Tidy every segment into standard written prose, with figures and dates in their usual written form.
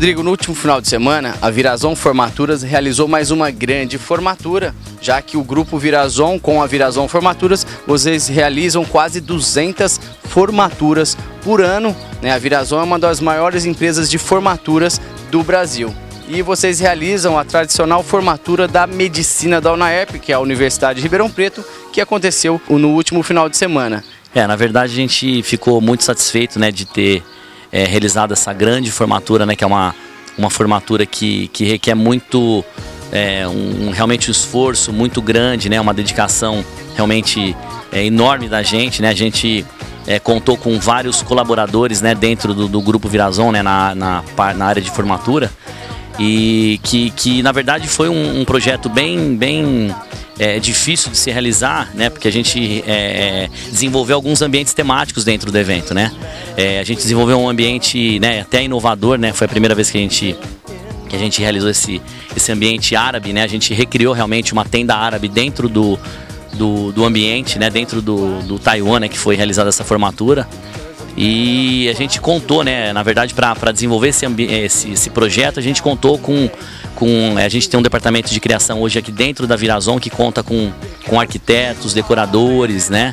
Rodrigo, no último final de semana, a Virazon Formaturas realizou mais uma grande formatura, já que o grupo Virazon, com a Virazon Formaturas, vocês realizam quase 200 formaturas por ano, né? A Virazon é uma das maiores empresas de formaturas do Brasil. E vocês realizam a tradicional formatura da Medicina da UNAERP, que é a Universidade de Ribeirão Preto, que aconteceu no último final de semana. Na verdade a gente ficou muito satisfeito, né, de ter realizado essa grande formatura, né, que é uma formatura que requer muito, realmente um esforço muito grande, né, uma dedicação realmente enorme da gente, né. A gente contou com vários colaboradores, né, dentro do grupo Virazon, né, na área de formatura, e que na verdade foi um projeto bem difícil de se realizar, né, porque a gente desenvolveu alguns ambientes temáticos dentro do evento, né. A gente desenvolveu um ambiente, né, até inovador, né, foi a primeira vez que a gente realizou esse ambiente árabe, né. A gente recriou realmente uma tenda árabe dentro do ambiente, né, dentro do Taiwan, né, que foi realizada essa formatura. E a gente contou, né, na verdade, para desenvolver esse projeto, a gente contou a gente tem um departamento de criação hoje aqui dentro da Virazon que conta com arquitetos, decoradores, né,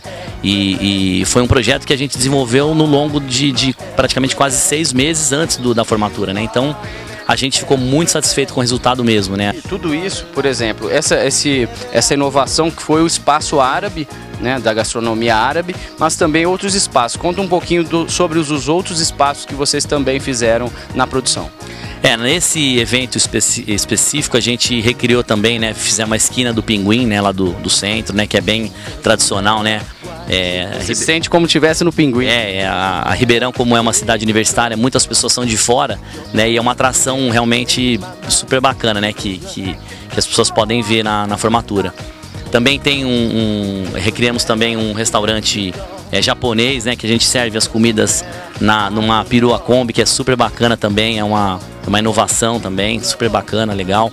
e foi um projeto que a gente desenvolveu no longo de praticamente quase 6 meses antes da formatura, né, então a gente ficou muito satisfeito com o resultado mesmo, né. E tudo isso, por exemplo, essa inovação que foi o espaço árabe, né, da gastronomia árabe, mas também outros espaços. Conta um pouquinho sobre os outros espaços que vocês também fizeram na produção. Nesse evento específico a gente recriou também, né, fizemos uma esquina do Pinguim, né, lá do centro, né, que é bem tradicional, né. Se sente como estivesse no Pinguim. A Ribeirão, como é uma cidade universitária, muitas pessoas são de fora, né, e é uma atração realmente super bacana, né, que as pessoas podem ver na formatura. Também tem recriamos também um restaurante japonês, né, que a gente serve as comidas numa perua Kombi, que é super bacana também, é uma inovação também, super bacana, legal.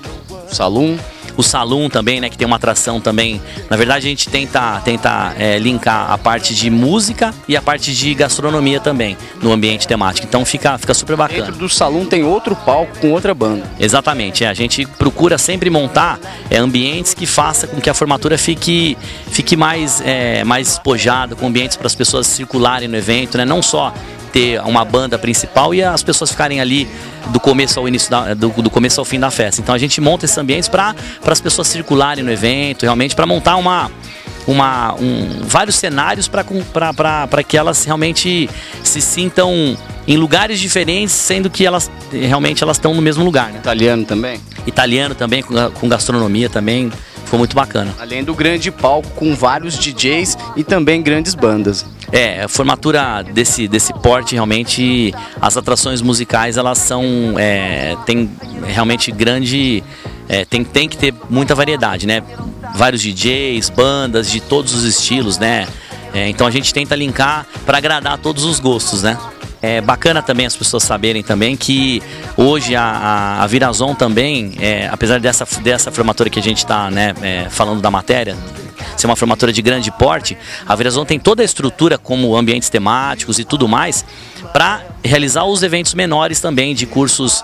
O Salão também, né, que tem uma atração também. Na verdade a gente tenta linkar a parte de música e a parte de gastronomia também no ambiente temático, então fica super bacana. Dentro do Salão tem outro palco com outra banda. Exatamente, a gente procura sempre montar ambientes que faça com que a formatura fique mais despojada, com ambientes para as pessoas circularem no evento, né, não só ter uma banda principal e as pessoas ficarem ali do começo ao início do começo ao fim da festa. Então a gente monta esses ambientes para as pessoas circularem no evento, realmente para montar vários cenários para que elas realmente se sintam em lugares diferentes, sendo que elas estão no mesmo lugar, né? Italiano também? Italiano também, com gastronomia também, ficou muito bacana. Além do grande palco com vários DJs e também grandes bandas. A formatura desse porte, realmente, as atrações musicais, elas são, tem realmente grande, tem que ter muita variedade, né? Vários DJs, bandas de todos os estilos, né? Então a gente tenta linkar para agradar a todos os gostos, né? É bacana também as pessoas saberem também que hoje a Virazon também, apesar dessa formatura que a gente está, né, falando da matéria, ser uma formatura de grande porte, a Virazon tem toda a estrutura como ambientes temáticos e tudo mais para realizar os eventos menores também de cursos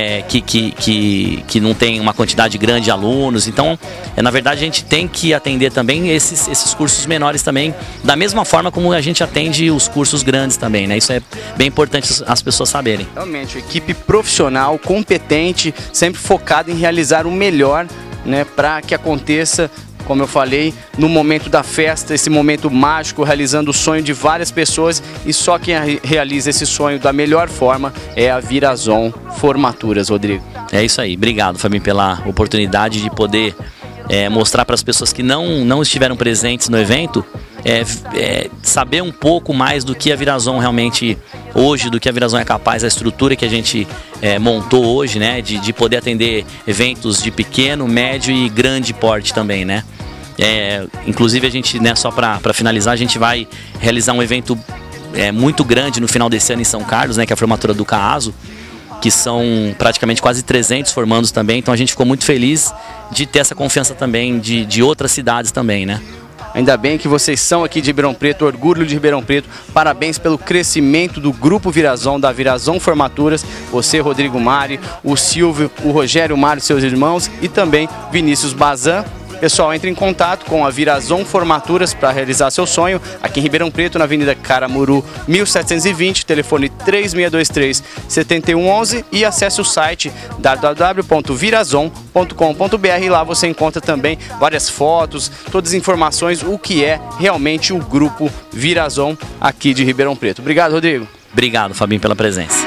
que não tem uma quantidade grande de alunos. Então, na verdade, a gente tem que atender também esses cursos menores também, da mesma forma como a gente atende os cursos grandes também, né? Isso é bem importante as pessoas saberem. Realmente, equipe profissional, competente, sempre focada em realizar o melhor, né, para que aconteça, como eu falei, no momento da festa, esse momento mágico, realizando o sonho de várias pessoas, e só quem realiza esse sonho da melhor forma é a Virazon Formaturas, Rodrigo. É isso aí, obrigado, Fabinho, pela oportunidade de poder mostrar para as pessoas que não estiveram presentes no evento, saber um pouco mais do que a Virazon realmente hoje, do que a Virazon é capaz, a estrutura que a gente montou hoje, né, de poder atender eventos de pequeno, médio e grande porte também, né. Inclusive a gente, né, só para finalizar, a gente vai realizar um evento muito grande no final desse ano em São Carlos, né, que é a formatura do CAASO, que são praticamente quase 300 formandos também, então a gente ficou muito feliz de ter essa confiança também de outras cidades também, né. Ainda bem que vocês são aqui de Ribeirão Preto, orgulho de Ribeirão Preto. Parabéns pelo crescimento do Grupo Virazon, da Virazon Formaturas. Você, Rodrigo Mari, o Silvio, o Rogério Mário, seus irmãos, e também Vinícius Bazan. Pessoal, entre em contato com a Virazon Formaturas para realizar seu sonho aqui em Ribeirão Preto, na Avenida Caramuru 1720, telefone 3623-7111 e acesse o site www.virazon.com.br. Lá você encontra também várias fotos, todas as informações, o que é realmente o Grupo Virazon aqui de Ribeirão Preto. Obrigado, Rodrigo. Obrigado, Fabinho, pela presença.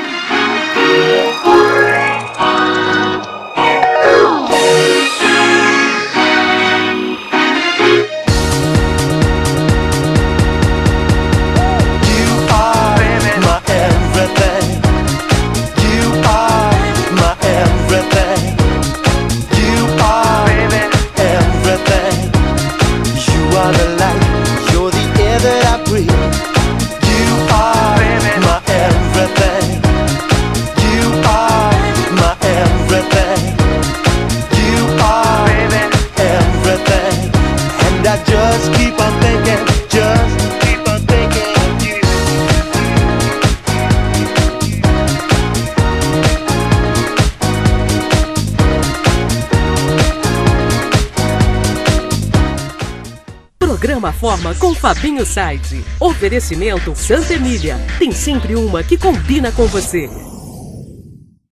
Programa Forma com Fabinho Site. Oferecimento Santa Emília. Tem sempre uma que combina com você.